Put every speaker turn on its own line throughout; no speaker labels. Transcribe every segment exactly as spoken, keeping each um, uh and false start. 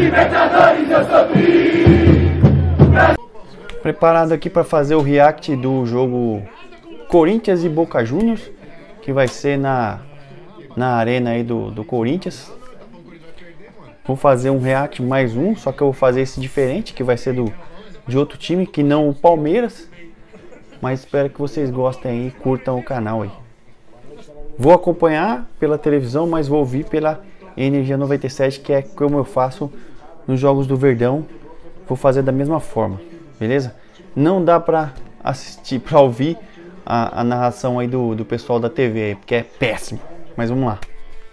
Libertadores eu sofri.
Preparado aqui para fazer o react do jogo Corinthians e Boca Juniors, que vai ser na, na arena aí do, do Corinthians. Vou fazer um react mais um, só que eu vou fazer esse diferente, que vai ser do, de outro time, que não o Palmeiras. Mas espero que vocês gostem aí e curtam o canal aí. Vou acompanhar pela televisão, mas vou ouvir pela Energia noventa e sete, que é como eu faço nos jogos do Verdão. Vou fazer da mesma forma, beleza? Não dá pra assistir, pra ouvir a, a narração aí do, do pessoal da T V aí, porque é péssimo. Mas vamos lá.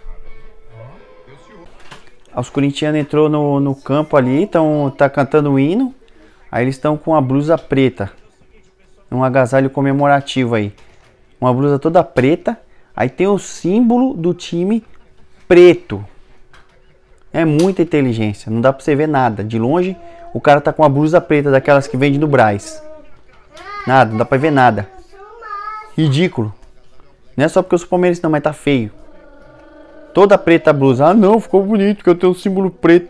Os corintianos entrou no, no campo ali, tão, tá cantando o hino. Aí eles estão com a blusa preta, um agasalho comemorativo aí. Uma blusa toda preta. Aí tem o símbolo do time preto. É muita inteligência, não dá pra você ver nada. De longe, o cara tá com a blusa preta, daquelas que vende no Brás. Nada, não dá pra ver nada. Ridículo. Não é só porque eu sou palmeirense não, mas tá feio. Toda preta a blusa. Ah não, ficou bonito porque eu tenho um símbolo preto.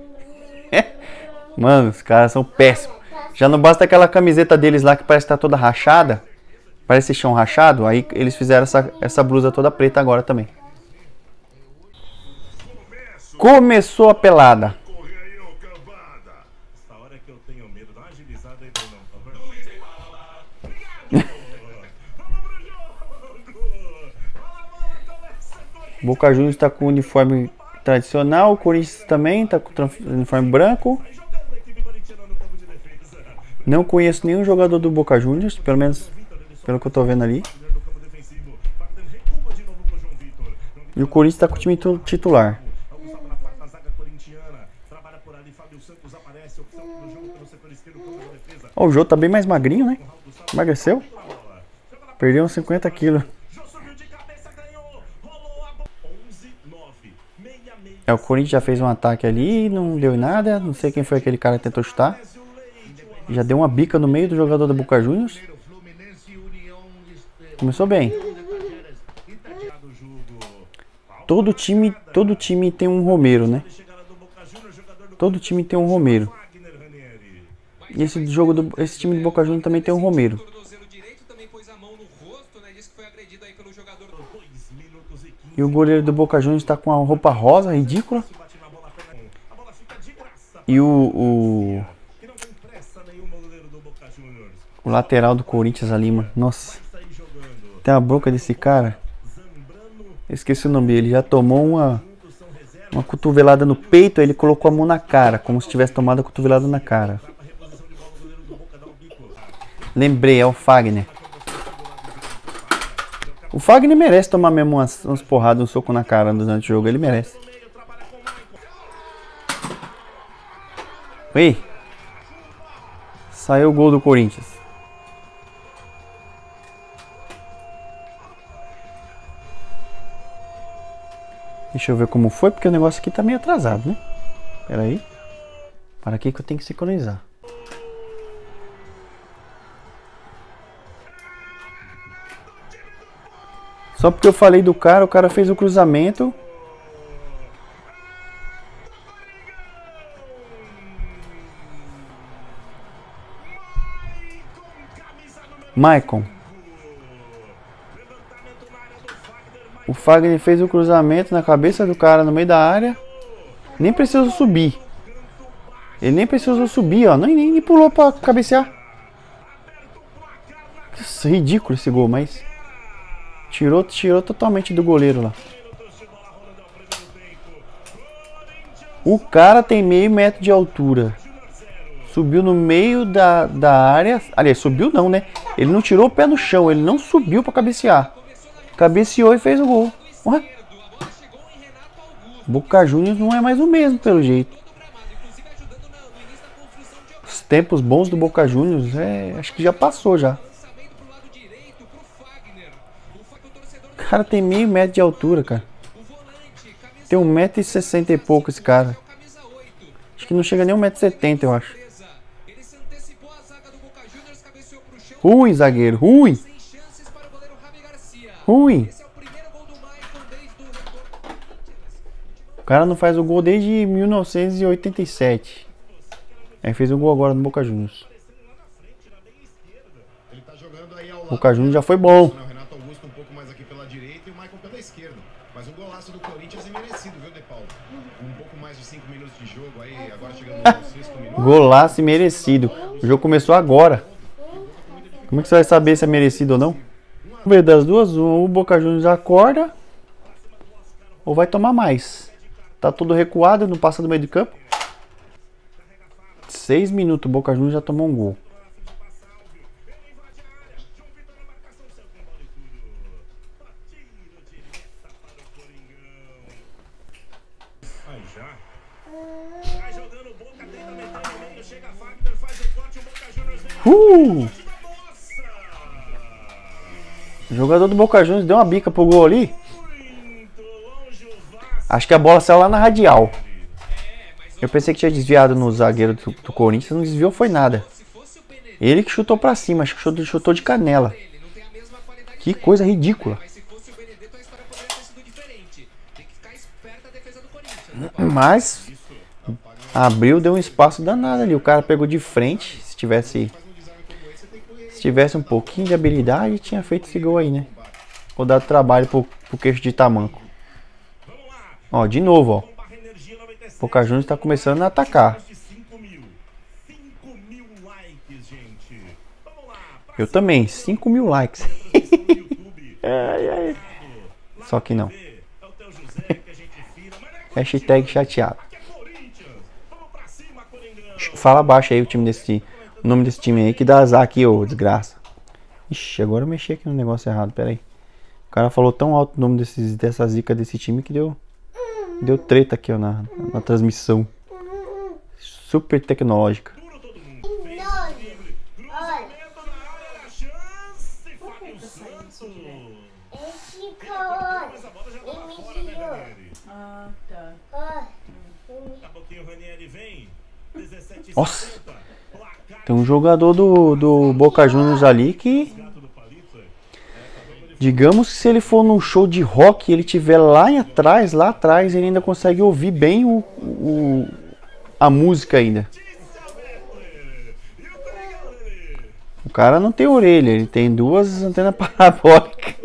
Mano, os caras são péssimos. Já não basta aquela camiseta deles lá que parece que tá toda rachada. Parece chão rachado. Aí eles fizeram essa, essa blusa toda preta agora também. Começou a pelada. Boca Juniors está com o uniforme tradicional. O Corinthians também está com o uniforme branco. Não conheço nenhum jogador do Boca Juniors, pelo menos pelo que eu tô vendo ali. E o Corinthians está com o time titular. Oh, o Jô tá bem mais magrinho, né? Emagreceu. Perdeu uns cinquenta quilos. É, o Corinthians já fez um ataque ali, não deu em nada. Não sei quem foi aquele cara que tentou chutar. Já deu uma bica no meio do jogador da Boca Juniors. Começou bem. Todo time, todo time tem um Romero, né? Todo time tem um Romero. E esse jogo do, esse time de Boca Juniors também tem um Romero. E o goleiro do Boca Juniors está com a roupa rosa, ridícula. E o, o o lateral do Corinthians ali, mano. Nossa. Tem a boca desse cara. Esqueci o nome dele. Já tomou uma uma cotovelada no peito. Aí ele colocou a mão na cara, como se tivesse tomado a cotovelada na cara. Lembrei, é o Fagner. O Fagner merece tomar mesmo umas, umas porradas, um soco na cara durante o jogo. Ele merece. Oi. Saiu o gol do Corinthians. Deixa eu ver como foi, porque o negócio aqui tá meio atrasado, né? Pera aí. Para aqui que eu tenho que sincronizar. Só porque eu falei do cara, o cara fez o cruzamento. Maicon. O Fagner fez o cruzamento na cabeça do cara no meio da área. Nem precisou subir. Ele nem precisou subir, ó. Nem, nem, nem pulou pra cabecear. Nossa, ridículo esse gol, mas... Tirou, tirou totalmente do goleiro lá. O cara tem meio metro de altura. Subiu no meio da, da área. Aliás, subiu não, né? Ele não tirou o pé no chão. Ele não subiu pra cabecear. Cabeceou e fez o gol. Ué? Boca Juniors não é mais o mesmo, pelo jeito. Os tempos bons do Boca Juniors, é, acho que já passou já. O cara tem meio metro de altura, cara. Tem um metro e sessenta e pouco esse cara. Acho que não chega nem um metro e setenta, eu acho. Ruim, zagueiro, ruim. Ruim. O cara não faz o gol desde mil novecentos e oitenta e sete. Aí fez o gol agora no Boca Juniors. O Boca Juniors já foi bom.
O Renato Augusto um pouco mais aqui pela direita e o Michael pela esquerda. Mas o golaço do Corinthians é merecido, viu, De Paulo? Um pouco mais de cinco minutos de jogo aí, agora chegando aos sexto minuto.
Golaço merecido. O jogo começou agora. Como é que você vai saber se é merecido ou não? Vamos ver das duas, o Boca Juniors acorda ou vai tomar mais. Tá todo recuado, não passa do meio de campo. Seis minutos, o Boca Juniors já tomou um gol. Uh! O jogador do Boca Juniors deu uma bica pro gol ali. Acho que a bola saiu lá na radial. Eu pensei que tinha desviado no zagueiro do, do Corinthians, não desviou foi nada. Ele que chutou pra cima, acho que chutou, chutou de canela. Que coisa ridícula. Mas abriu, deu um espaço danado ali. O cara pegou de frente. Se tivesse Se tivesse um pouquinho de habilidade, tinha feito esse gol aí, né? Vou dar trabalho pro, pro queixo de tamanco. Ó, de novo, ó. O Boca Juniors tá começando a atacar. Eu também, cinco mil likes. Ai, ai. Só que não. Hashtag chateado. Fala baixo aí o time desse time. O nome desse time aí que dá azar aqui, ô desgraça. Ixi, agora eu mexi aqui no negócio errado, pera aí. O cara falou tão alto o nome desses, dessa zica desse time que deu Deu treta aqui, ó, na, na transmissão. Super tecnológica. Nossa! Tem um jogador do, do Boca Juniors ali que... Digamos que se ele for num show de rock e ele estiver lá atrás, lá atrás, ele ainda consegue ouvir bem o, o, a música ainda. O cara não tem orelha, ele tem duas antenas parabólicas.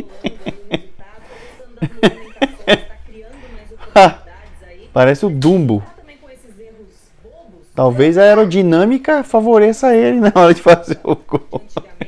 Parece o Dumbo. Talvez a aerodinâmica favoreça ele na hora de fazer o gol.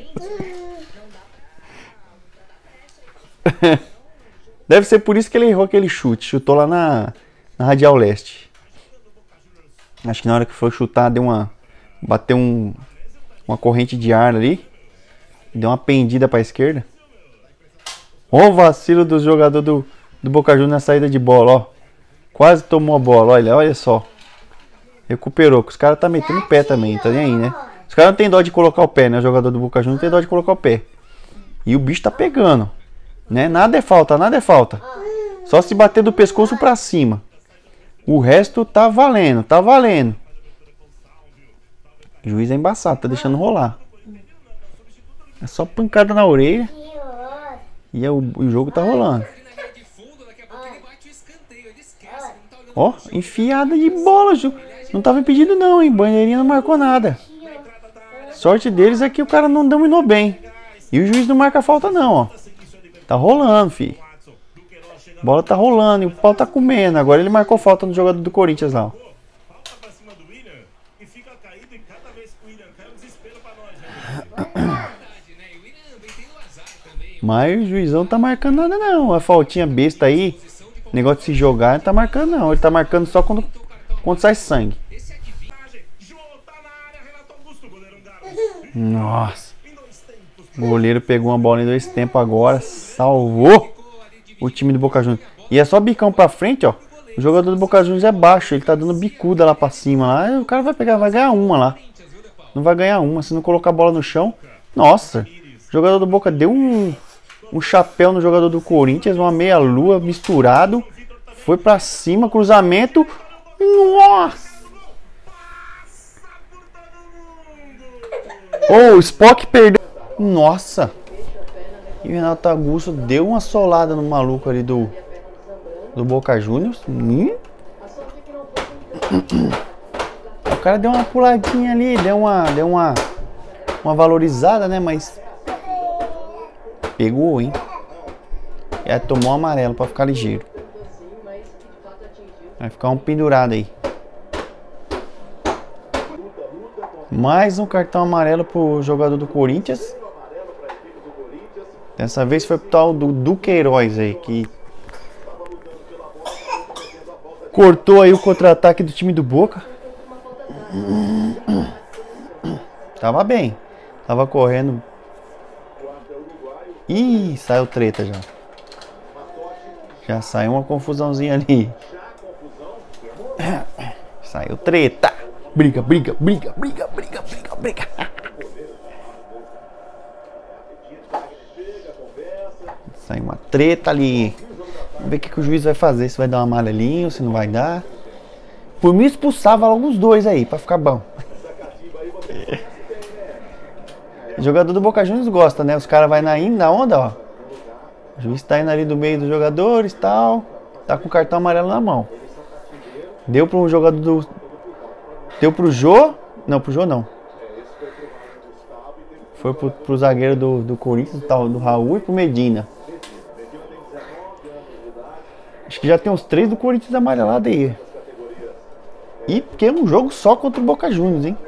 Deve ser por isso que ele errou aquele chute. Chutou lá na, na Radial Leste. Acho que na hora que foi chutar, deu uma. Bateu um, uma corrente de ar ali. Deu uma pendida para a esquerda. Ó o vacilo do jogador do, do Boca Juniors na saída de bola, ó. Quase tomou a bola, olha, olha só. Recuperou, que os caras tá metendo o pé também, tá nem aí, né? Os caras não tem dó de colocar o pé, né? O jogador do Boca Juniors não tem dó de colocar o pé. E o bicho tá pegando, né? Nada é falta, nada é falta. Só se bater do pescoço pra cima. O resto tá valendo, tá valendo. O juiz é embaçado, tá deixando rolar. É só pancada na orelha. E é o, o jogo tá rolando. Ó, enfiada de bola, Ju. Não tava impedido não, hein? Bandeirinha não marcou nada. Sorte deles é que o cara não dominou bem. E o juiz não marca falta não, ó. Tá rolando, filho. A bola tá rolando e o pau tá comendo. Agora ele marcou falta no jogador do Corinthians lá, ó. Mas o juizão tá marcando nada não. A faltinha besta aí, negócio de se jogar, não tá marcando não. Ele tá marcando só quando, quando sai sangue. Nossa. O goleiro pegou uma bola em dois tempos agora. Salvou o time do Boca Juniors. E é só bicão pra frente, ó. O jogador do Boca Juniors é baixo. Ele tá dando bicuda lá pra cima. Lá. O cara vai pegar, vai ganhar uma lá. Não vai ganhar uma. Se não colocar a bola no chão. Nossa. O jogador do Boca deu um, um chapéu no jogador do Corinthians. Uma meia lua misturado. Foi pra cima. Cruzamento. Nossa. Oh, o Spock perdeu. Nossa. E o Renato Augusto deu uma solada no maluco ali do, do Boca Juniors. Hum? O cara deu uma puladinha ali, deu uma, deu uma, uma valorizada, né? Mas pegou, hein? E aí tomou um amarelo pra ficar ligeiro. Vai ficar um pendurado aí. Mais um cartão amarelo pro jogador do Corinthians. Dessa vez foi pro tal do Duqueiroz aí, que cortou aí o contra-ataque do time do Boca. Tava bem. Tava correndo. Ih, saiu treta já. Já saiu uma confusãozinha ali. Saiu treta. Briga, briga, briga, briga, briga, briga, briga. Saiu uma treta ali. Vamos ver o que, que o juiz vai fazer. Se vai dar um amarelinho, se não vai dar. Por mim expulsava logo os dois aí, pra ficar bom. O jogador do Boca Juniors gosta, né? Os caras vão na, na onda, ó. O juiz tá indo ali do meio dos jogadores e tal. Tá com o cartão amarelo na mão. Deu pro jogador do... Deu pro Jô. Não, pro Jô não. Foi pro, pro zagueiro do, do Corinthians, do, do Raul, e pro Medina. Acho que já tem uns três do Corinthians amarelado aí. E porque é um jogo só contra o Boca Juniors, hein?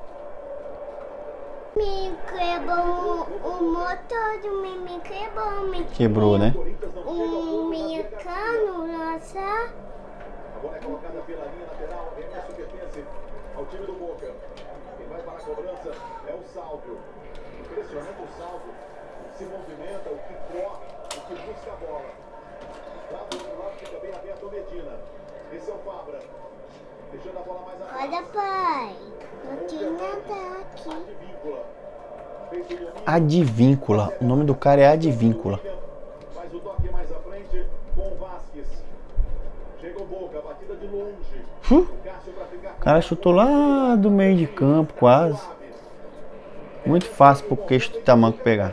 Me quebrou o motor do me quebrou, me
Quebrou, né?
um mecano, nossa.
A bola é colocada pela linha lateral, Emerson pertence ao time do Boca. Quem vai para a cobrança é o Sálvio. Impressionante o Sálvio. Se movimenta, o que corre, o que busca a bola. Lá do outro lado fica bem aberto o Medina. Esse é o Fabra. Deixando a bola mais atrás.
Olha, pai. Não tinha nada aqui.
Advíncula. O nome do cara é Advíncula.
Faz o toque mais à frente com o Vasquez. Chega o Boca, batida de longe.
Uh, o cara chutou lá do meio de campo, quase. Muito fácil pro queixo do tamanco pegar.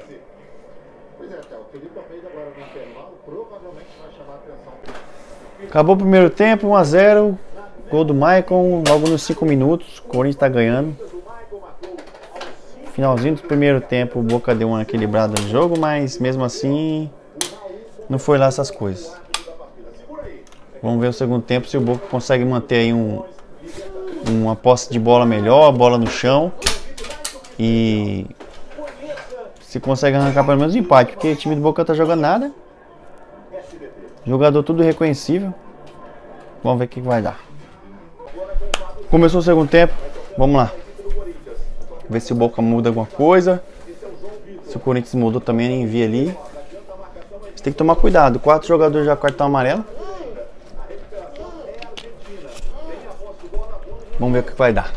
Acabou o primeiro tempo, um a zero. Gol do Maicon, logo nos cinco minutos. O Corinthians tá ganhando. Finalzinho do primeiro tempo, o Boca deu uma equilibrada no jogo, mas mesmo assim não foi lá essas coisas. Vamos ver o segundo tempo se o Boca consegue manter aí um, uma posse de bola melhor, bola no chão, e se consegue arrancar pelo menos um empate, porque o time do Boca não tá jogando nada. Jogador tudo reconhecível. Vamos ver o que vai dar. Começou o segundo tempo, vamos lá. Ver se o Boca muda alguma coisa. Se o Corinthians mudou também, nem vi ali. Você tem que tomar cuidado. Quatro jogadores já com cartão amarelo. Vamos ver o que vai dar.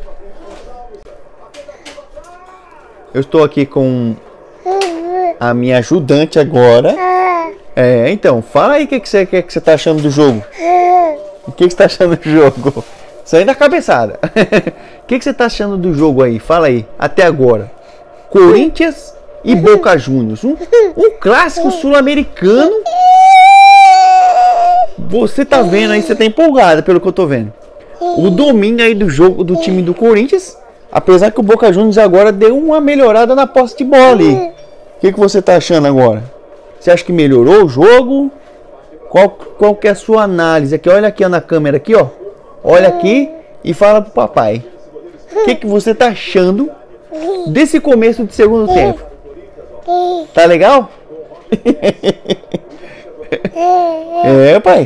Eu estou aqui com a minha ajudante agora. É, então, fala aí o que, que, você, que, que você tá achando do jogo. O que, que você tá achando do jogo? Saindo da cabeçada. O que, que você tá achando do jogo aí? Fala aí, até agora. Corinthians e Boca Juniors. Um, um clássico sul-americano. Você tá vendo aí, você tá empolgada pelo que eu tô vendo. O domínio aí do jogo do time do Corinthians. Apesar que o Boca Juniors agora deu uma melhorada na posse de bola ali. O que, que você tá achando agora? Você acha que melhorou o jogo? Qual, qual que é a sua análise? Aqui, olha aqui na câmera aqui, ó. Olha aqui e fala pro papai. O que, que você tá achando desse começo de segundo tempo? Tá legal? É, pai.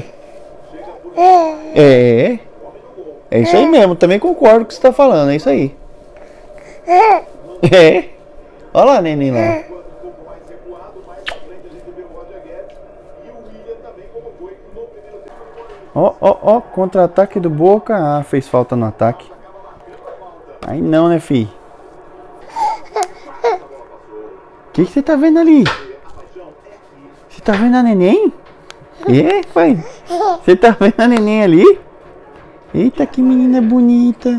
É. É isso aí mesmo. Também concordo com o que você tá falando. É isso aí. É. Olha lá, neném lá. Ó, ó, ó, contra-ataque do Boca. Ah, fez falta no ataque. Aí não, né, fi? O que você tá vendo ali? Você tá vendo a neném? É, pai? Você tá vendo a neném ali? Eita, que menina bonita.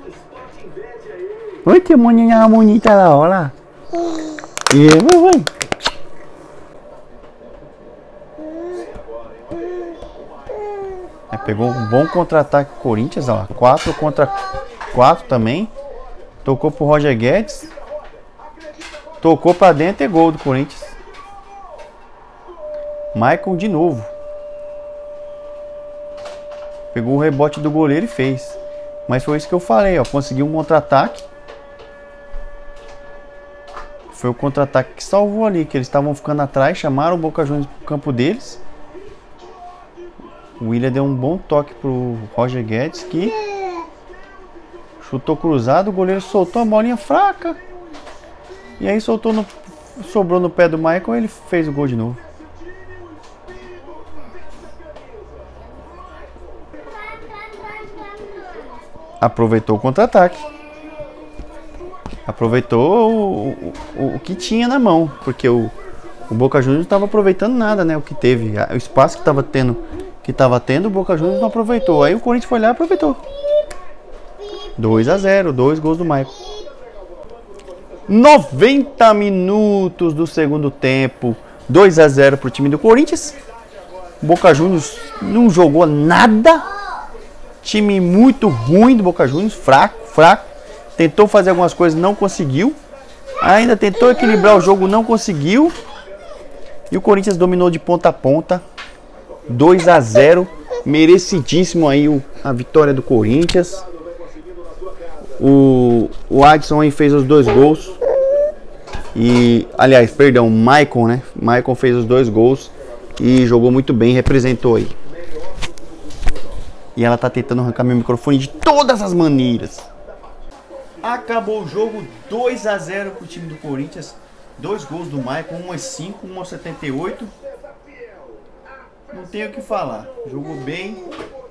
Oi, tem uma menina bonita lá, ó lá. E aí, vai, vai. Pegou um bom contra-ataque do Corinthians, ó. quatro contra quatro também. Tocou pro Roger Guedes. Tocou pra dentro e gol do Corinthians. Maicon de novo. Pegou o rebote do goleiro e fez. Mas foi isso que eu falei, ó. Conseguiu um contra-ataque. Foi o contra-ataque que salvou ali, que eles estavam ficando atrás, chamaram o Boca Juniors pro campo deles. O Willian deu um bom toque pro Roger Guedes, que chutou cruzado, o goleiro soltou a bolinha fraca. E aí soltou no, sobrou no pé do Maicon e ele fez o gol de novo. Aproveitou o contra-ataque. Aproveitou o, o, o que tinha na mão, porque o, o Boca Juniors não estava aproveitando nada, né? O que teve, o espaço que estava tendo, que estava tendo, o Boca Juniors não aproveitou. Aí o Corinthians foi lá e aproveitou. dois a zero, dois gols do Maicon. noventa minutos do segundo tempo, dois a zero para o time do Corinthians. Boca Juniors não jogou nada. Time muito ruim do Boca Juniors, fraco, fraco. Tentou fazer algumas coisas, não conseguiu. Ainda tentou equilibrar o jogo, não conseguiu. E o Corinthians dominou de ponta a ponta. dois a zero. Merecidíssimo aí o, a vitória do Corinthians. O, o Adson aí fez os dois gols. E, aliás, perdão, o Maicon, né? Maicon fez os dois gols. E jogou muito bem, representou aí. E ela tá tentando arrancar meu microfone de todas as maneiras. Acabou o jogo, dois a zero pro time do Corinthians. Dois gols do Maicon, um aos cinco, um aos setenta e oito. Não tenho o que falar. Jogou bem.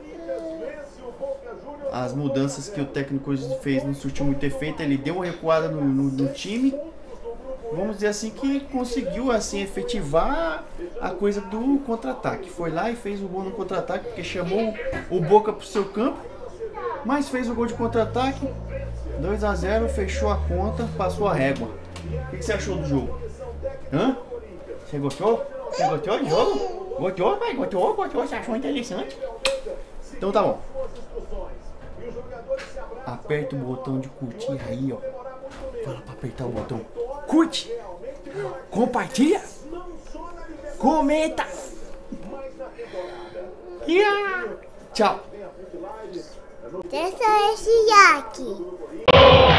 As mudanças que o técnico fez não surtiu muito efeito. Ele deu uma recuada no, no, no time. Vamos dizer assim que conseguiu assim efetivar a coisa do contra-ataque. Foi lá e fez o gol no contra-ataque, porque chamou o Boca pro seu campo. Mas fez o gol de contra-ataque. dois a zero, fechou a conta, passou a régua. O que, que você achou do jogo? Hã? Você gostou? Você gostou do jogo? Gostou, pai? Gostou? Gostou? Você achou interessante? Então tá bom. Aperta o botão de curtir aí, ó. Fala pra apertar o botão. Curte! Compartilha! Comenta! Yeah. Tchau!
Deixa esse aqui.